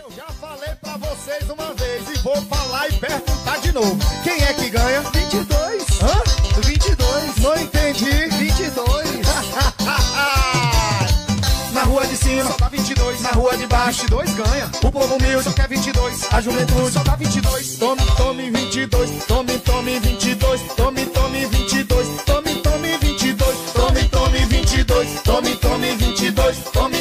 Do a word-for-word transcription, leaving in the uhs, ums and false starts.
Eu já falei pra vocês uma vez e vou falar e perguntar de novo. Quem é que ganha? vinte e dois. Hã? vinte e dois. Não entendi. vinte e dois. Na rua de cima, Só dá vinte e dois. na rua de baixo, vinte e dois ganha. o povo humilde, Só quer vinte e dois. a juventude. Só dá vinte e dois. Tome, tome vinte e dois, tome, tome vinte e dois, tome, tome vinte e dois, tome, tome vinte e dois, tome, tome vinte e dois, tome, tome vinte e dois, tome,